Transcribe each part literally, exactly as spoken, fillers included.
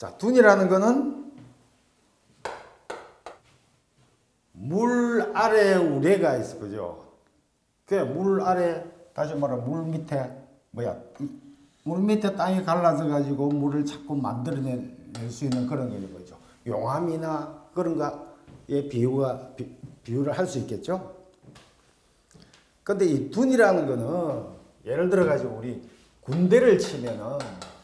자, 둔이라는 거는 물 아래 우레가 있어, 그죠? 그 물 아래, 다시 말해 물 밑에 뭐야? 물 밑에 땅이 갈라져 가지고 물을 자꾸 만들어낼 수 있는 그런 거죠. 용암이나 그런 거에 비유가 비, 비유를 할 수 있겠죠. 근데 이 둔이라는 거는 예를 들어 가지고 우리 군대를 치면은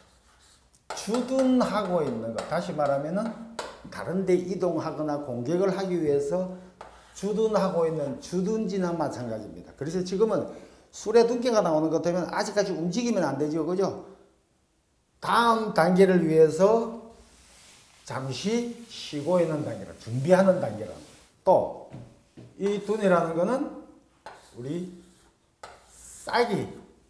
주둔하고 있는 거, 다시 말하면은 다른 데 이동하거나 공격을 하기 위해서 주둔하고 있는 주둔지나 마찬가지입니다. 그래서 지금은 술에 둔기가 나오는 것 때문에 아직까지 움직이면 안 되죠, 그죠? 다음 단계를 위해서 잠시 쉬고 있는 단계라, 준비하는 단계라. 또 이 둔이라는 거는 우리 싹이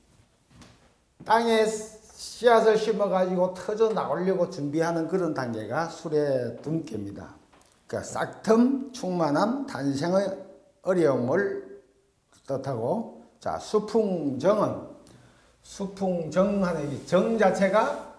땅에 씨앗을 심어가지고 터져 나오려고 준비하는 그런 단계가 술의 둔기입니다. 그러니까 싹틈, 충만함, 탄생의 어려움을 뜻하고, 자, 수풍정은 수풍정하는 이 정 자체가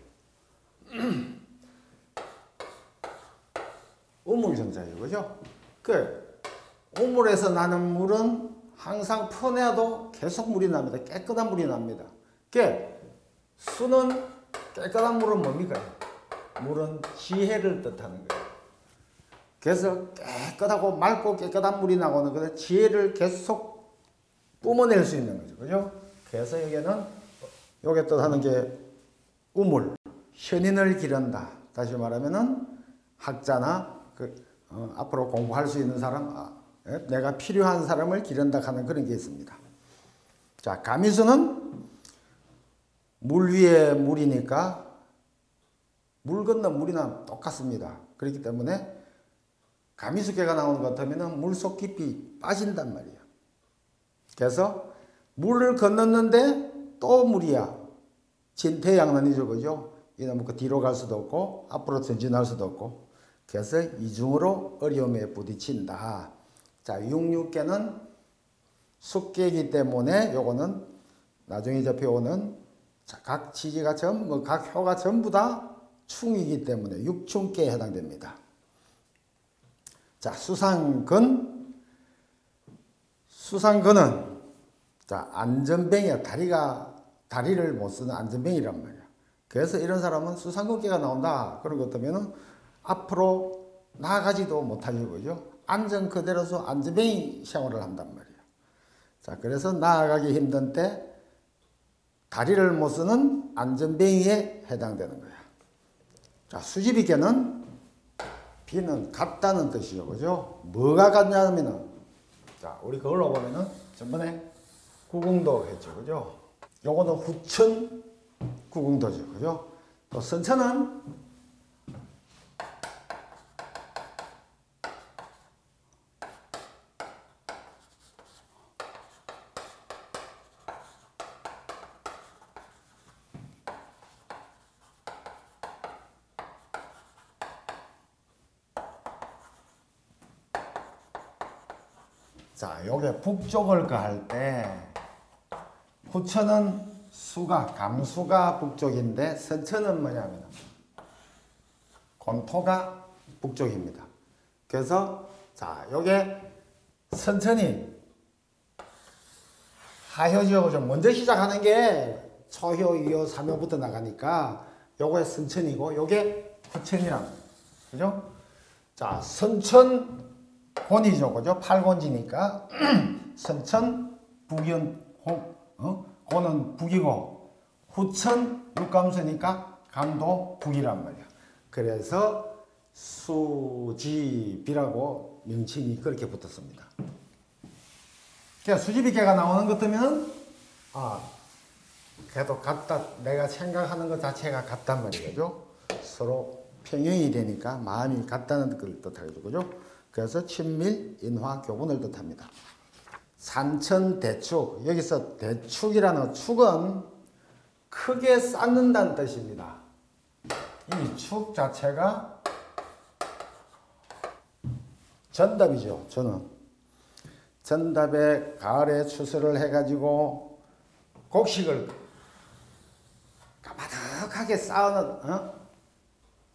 우물정자예요, 그죠? 그 우물에서 나는 물은 항상 퍼내도 계속 물이 납니다. 깨끗한 물이 납니다. 그 수는 깨끗한 물은 뭡니까? 물은 지혜를 뜻하는 거예요. 그래서 깨끗하고 맑고 깨끗한 물이 나오는 것은 지혜를 계속 뿜어낼 수 있는 거죠, 그죠? 그래서 여기는 요게 뜻하는 게 우물, 현인을 기른다. 다시 말하면은 학자나 그 어, 앞으로 공부할 수 있는 사람, 아, 예? 내가 필요한 사람을 기른다 하는 그런 게 있습니다. 자, 가미수는 물 위에 물이니까 물 건너 물이나 똑같습니다. 그렇기 때문에 가미수계가 나오는 것 같으면 물속 깊이 빠진단 말이에요. 그래서 물을 건넜는데 또 물이야. 진퇴양난이죠, 그죠? 이놈은 그 뒤로 갈 수도 없고 앞으로 전진할 수도 없고, 그래서 이중으로 어려움에 부딪힌다. 자, 육육계는 숙계이기 때문에 요거는 나중에 접해오는 각 지지가 전부, 각 효가 전부 다 충이기 때문에 육충계에 해당됩니다. 자, 수상근. 수상근은 자, 안전뱅이야. 다리가, 다리를 못 쓰는 안전뱅이란 말이야. 그래서 이런 사람은 수상근계가 나온다. 그런 것 때문에 앞으로 나아가지도 못하죠, 그죠? 안전 그대로서 안전뱅이 생활을 한단 말이야. 자, 그래서 나아가기 힘든 때 다리를 못 쓰는 안전뱅이에 해당되는 거야. 자, 수지비계는 비는 같다는 뜻이죠, 그죠? 뭐가 같냐면은, 자, 우리 그걸로 보면은 전번에 구궁도 했죠, 그죠? 요거는 후천 구궁도죠, 그죠? 또 선천은 자, 요게 북쪽을 가할 때 후천은 수가, 감수가 북쪽인데 선천은 뭐냐면 권토가 북쪽입니다. 그래서 자, 요게 선천이 하효죠. 좀 먼저 시작하는 게 초효, 이효, 삼효부터 나가니까 요게 선천이고 요게 후천이랍니다. 그죠? 자, 선천 곤이죠, 그죠? 팔곤지니까 선천 북연 호, 어? 고는 북이고 후천 육감수니까 감도 북이란 말이야. 그래서 수지비라고 명칭이 그렇게 붙었습니다. 그러니까 수지비계가 나오는 것 때문에 아, 그래도 같다. 내가 생각하는 것 자체가 같단 말이죠. 서로 평형이 되니까 마음이 같다는 걸 뜻하죠, 그죠? 그래서 친밀, 인화, 교분을 뜻합니다. 산천대축, 여기서 대축이라는 축은 크게 쌓는다는 뜻입니다. 이 축 자체가 전답이죠. 저는 전답에 가을에 추수를 해가지고 곡식을 가마득하게 쌓아놓은 어?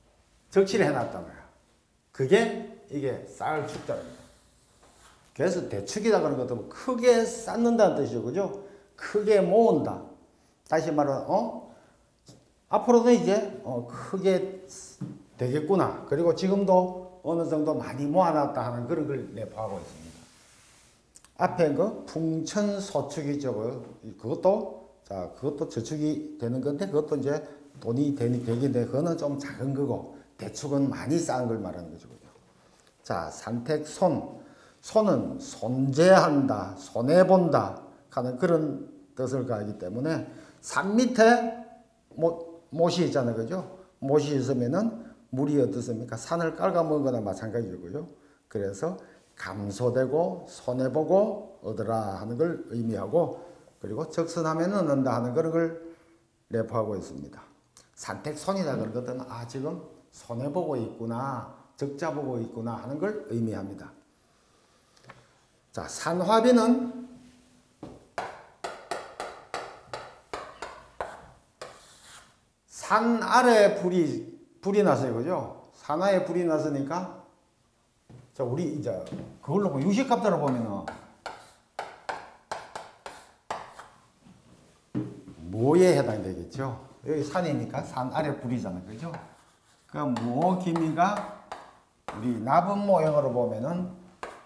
적치를 해놨단 말이야. 그게 이게 쌀 축자입니다. 그래서 대축이다 그런 것도 크게 쌓는다는 뜻이죠. 그죠? 크게 모은다. 다시 말하면, 어? 앞으로도 이제, 어, 크게 되겠구나. 그리고 지금도 어느 정도 많이 모아놨다 하는 그런 걸 내포하고 있습니다. 앞에 그 풍천소축이죠. 그것도, 자, 그것도 저축이 되는 건데, 그것도 이제 돈이 되긴 되는데, 그거는 좀 작은 거고, 대축은 많이 쌓은 걸 말하는 거죠. 자, 산택손. 손은 손재한다, 손해본다 하는 그런 뜻을 가하기 때문에 산 밑에 못, 못이 있잖아요. 그죠? 못이 있으면은 물이 어떻습니까? 산을 깔아먹은 거나 마찬가지고요. 그래서 감소되고 손해보고 얻으라 하는 걸 의미하고 그리고 적선하면 얻는다 하는 그런 걸 내포하고 있습니다. 산택손이다 그런 것은 아 지금 손해보고 있구나, 적자보고 있구나 하는 걸 의미합니다. 자, 산화비는 산 아래 불이, 불이 났어요. 그죠? 산 아래 불이 났으니까, 자, 우리 이제 그걸로 뭐 유식값대로 보면은, 뭐에 해당이 되겠죠? 여기 산이니까 산 아래 불이잖아요. 그죠? 그 모 기미가 우리 나분 모형으로 보면은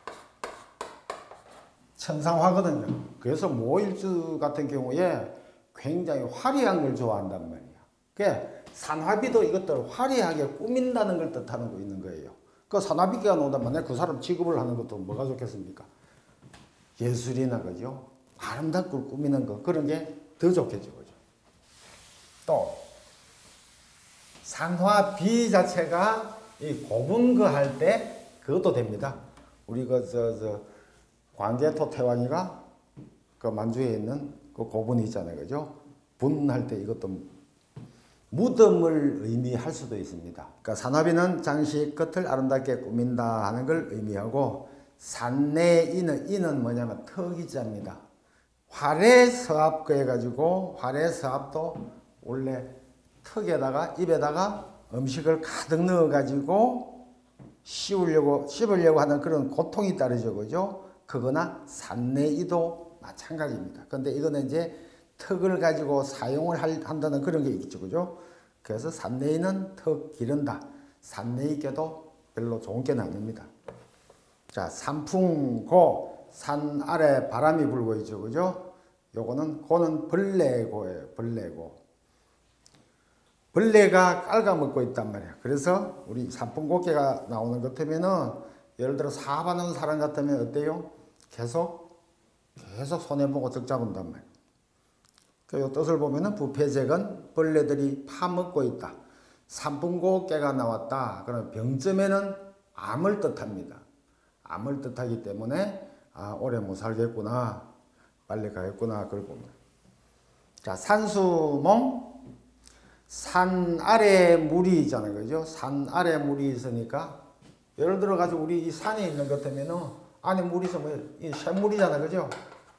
천상화거든요. 그래서 모일주 같은 경우에 굉장히 화려한 걸 좋아한단 말이야. 그러니까 산화비도 이것들 화려하게 꾸민다는 걸 뜻하는 거 있는 거예요. 그 산화비가 나온단 말이야. 그 사람 취급을 하는 것도 뭐가 좋겠습니까? 예술이나 그죠? 아름답고 꾸미는 거 그런 게 더 좋겠죠. 그죠? 또 산화비 자체가 이 고분거 할 때 그것도 됩니다. 우리 그 저 저 광개토 태왕이가 그 만주에 있는 그 고분이 있잖아요. 그죠? 분할 때 이것도 무덤을 의미할 수도 있습니다. 그러니까 산화비는 장식 끝을 아름답게 꾸민다 하는 걸 의미하고 산내이는 이는 뭐냐면 턱이자입니다. 활해서압 해가지고 활해서압도 원래 턱에다가 입에다가 음식을 가득 넣어가지고 씹으려고 씹으려고 하는 그런 고통이 따르죠. 그죠? 그거나 산내이도 마찬가지입니다. 근데 이거는 이제 턱을 가지고 사용을 할, 한다는 그런 게 있죠. 그죠? 그래서 산내이는 턱 기른다. 산내이께도 별로 좋은 게 아닙니다. 자, 산풍고, 산 아래 바람이 불고 있죠. 그죠? 요거는, 고는 벌레고예요. 벌레고. 벌레가 깔아먹고 있단 말이야. 그래서 우리 산풍고개가 나오는 것 같으면은 예를 들어 사업하는 사람 같으면 어때요? 계속 계속 손해보고 적자 본단 말이에요. 그 뜻을 보면은 부패색은 벌레들이 파먹고 있다. 산풍고개가 나왔다. 그럼 병점에는 암을 뜻합니다. 암을 뜻하기 때문에 아 오래 못 살겠구나. 빨리 가겠구나. 그걸 봅니다. 자, 산수몽. 산 아래 물이 있잖아요. 그죠? 산 아래 물이 있으니까 예를 들어 가지고 우리 이 산에 있는 것 같으면은 안에 물이 있으면 이 샘물이잖아요. 그죠?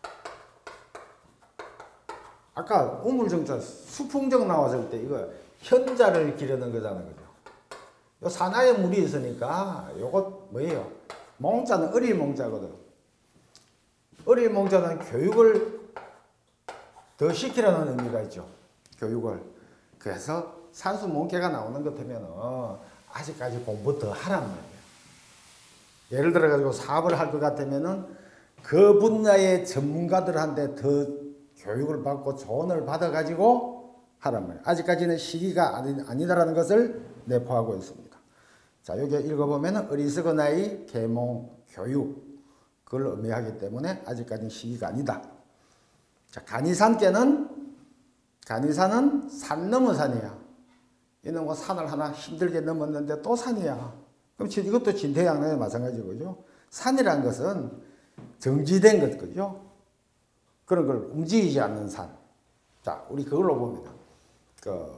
아까 우물정자 수풍정 나왔을 때 이거 현자를 기르는 거잖아요. 그죠? 요 산 아래 물이 있으니까 요것 뭐예요? 몽자는 어릴 몽자거든. 어릴 몽자는 교육을 더 시키라는 의미가 있죠. 교육을. 그래서 산수 몽개가 나오는 것 같으면 어, 아직까지 공부 더 하란 말이야. 예를 들어 가지고 사업을 할 것 같으면은 그 분야의 전문가들한테 더 교육을 받고 조언을 받아 가지고 하란 말이야. 아직까지는 시기가 아니, 아니다라는 것을 내포하고 있습니다. 자, 여기 읽어보면은 어리석은 아이 계몽 교육 그걸 의미하기 때문에 아직까지는 시기가 아니다. 자, 간이산께는 간이산은 산 넘어 산이야. 이는 뭐 산을 하나 힘들게 넘었는데 또 산이야. 그럼 이것도 진퇴양난에 마찬가지고요. 산이란 것은 정지된 것, 그죠? 그런 걸 움직이지 않는 산. 자, 우리 그걸로 봅니다. 그,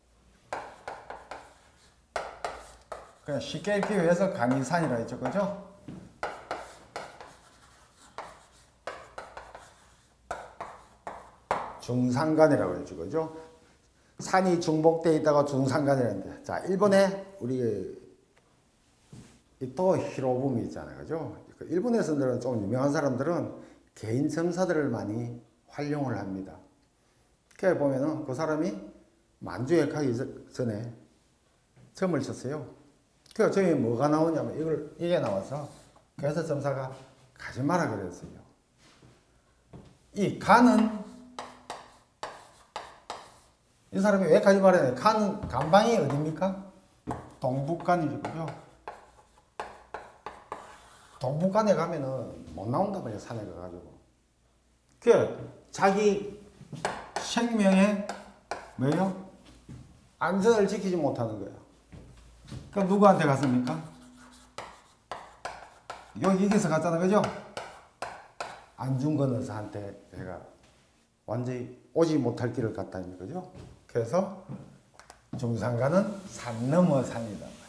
그냥 쉽게 읽기 위해서 간이산이라 했죠, 그죠? 중산간이라고 했죠, 그죠? 산이 중복되어 있다가 중산간이라는데, 자, 일본에 우리 또 히로부미 있잖아요. 그죠? 일본에서는 좀 유명한 사람들은 개인 점사들을 많이 활용을 합니다. 그래 보면은 그 사람이 만주에 가기 전에 점을 쳤어요. 그래서 점이 뭐가 나오냐면 이걸, 이게 나와서 그래서 점사가 가지 마라 그랬어요. 이 간은 이 사람이 왜 가지 말아야 돼? 간은, 간방이 어딥니까? 동북간이죠. 그죠? 동북간에 가면은 못 나온단 말이야, 산에 가가지고. 그, 자기 생명의, 뭐예요? 안전을 지키지 못하는 거야. 그럼 누구한테 갔습니까? 여기 여기서 갔잖아, 그죠? 안중근 의사한테 제가 완전히 오지 못할 길을 갔다니, 그죠? 그래서 중산간은 산 넘어 산이다.